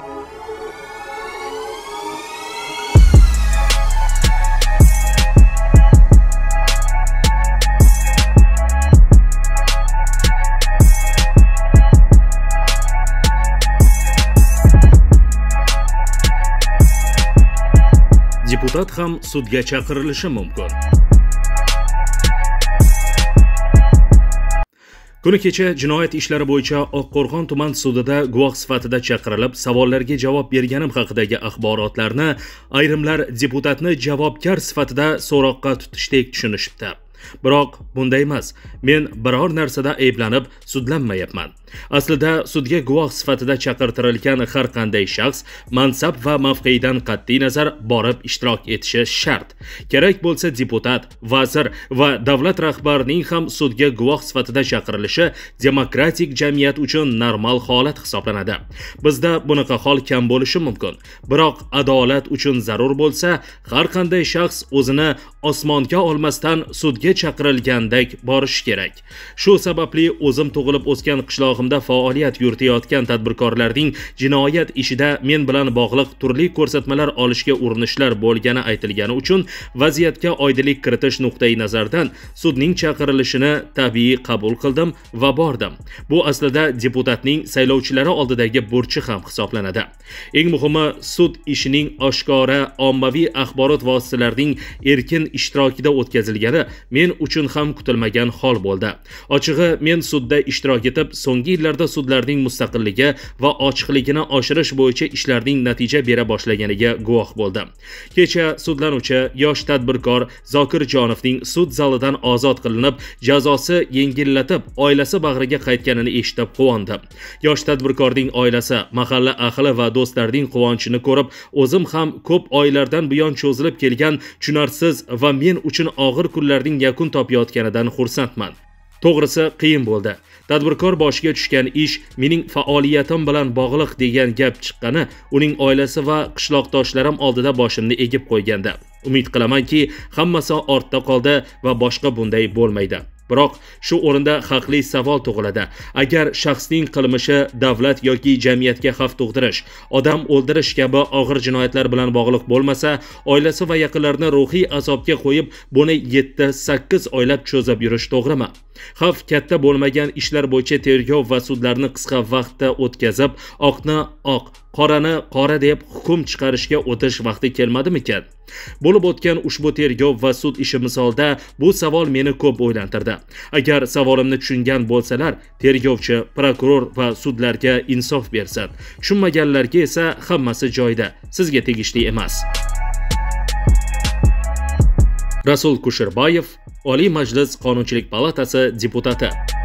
Deputat ham sudga chaqirilishi mumkin. Kuni kecha jinoyat ishlari bo'yicha Oqqo'rg'on tuman sudida guvoh sifatida chaqirilib, savollarga javob berganim haqidagi axborotlarni ayrimlar deputatni javobgar sifatida so'roqqa tutishdek tushunishibdi. Biroq bunday emas. Men biror narsada ayblanib sudlanmayapman. Aslida sudga guvoh sifatida chaqirtirilgan har qanday shaxs mansab va mavqeyidan qat'iy nazar borib ishtirok etishi shart. Kerak bo'lsa deputat, vazir va davlat rahbarining ham sudga guvoh sifatida chaqirilishi demokratik jamiyat uchun normal holat hisoblanadi. Bizda bunaqa hol kam bo'lishi mumkin. Biroq adolat uchun zarur bo'lsa, har qanday shaxs o'zini osmonga olmasdan sudga chaqirilgandek borishi kerak. Shu sababli o'zim tug'ilib o'sgan qishlog'imda faoliyat yuritayotgan tadbirkorlarning jinoyat ishida men bilan bog'liq turli ko'rsatmalar olishga urinishlar bo'lgani aytilgani uchun vaziyatga oydinlik kiritish nuqtai nazaridan sudning chaqirilishini tabiiy qabul qildim va bordim. Bu aslida deputatning saylovchilari oldidagi burchi ham hisoblanadi. Eng muhimi, sud ishining oshkora ommaviy axborot vositalarining erkin ishtirokida o'tkazilgani men uchun ham kutilmagan hol bo'ldi. Ochig'i, men sudda ishtirok etib, so'nggi yillarda sudlarning mustaqilligi va ochiqligini oshirish bo'yicha ishlarning natija bera boshlaganiga guvoh bo'ldim. Kecha sudlanuvchi yosh tadbirkor Zokir Jonovning sud zalidan ozod qilinib, jazosi yengillatib, oilasi bag'riga qaytganini eshitib quvondim. Yosh tadbirkorning oilasi, mahalla ahli va do'stlarining quvonchini ko'rib, o'zim ham ko'p oylardan buyon cho'zilib kelgan tushunarsiz va men uchun og'ir kunlarning yakun topayotganidan xursandman. To'g'risi qiyin bo'ldi. Tadbirkor boshiga tushgan ish mening faoliyatim bilan bog'liq degan gap chiqqani uning oilasi va qishloqdoshlarim oldida boshimni egib qo'ygandi. Umid qilamanki, hammasi ortda qoldi va boshqa bunday bo'lmaydi. Biroq shu o'rinda haqli savol tug'iladi. Agar shaxsning qilmishi davlat yoki jamiyatga xavf tug'dirish, odam o'ldirish kabi og'ir jinoyatlar bilan bog'liq bo'lmasa, oilasi va yaqinlarini ruhiy azobga qo'yib, buni 7-8 oylab cho'zib yurish to'g'rimi? Xavf katta bo'lmagan ishlar bo'yicha tergov va sudlarni qisqa vaqtda o'tkazib, oqni oq, qorani qora deb hukm chiqarishga o'tish vaqti kelmadimikan? Bo'lib o'tgan ushbu tergov va sud ishi misolida bu savol meni ko'p o'ylantirdi. Agar savolimni tushungan bo'lsalar, tergovchi, prokuror va sudlarga insof bersin. Tushunmaganlarga esa hammasi joyida, sizga tegishli emas. Rasul Kusherbayev, Oliy Majlis Qonunchilik palatasi deputati.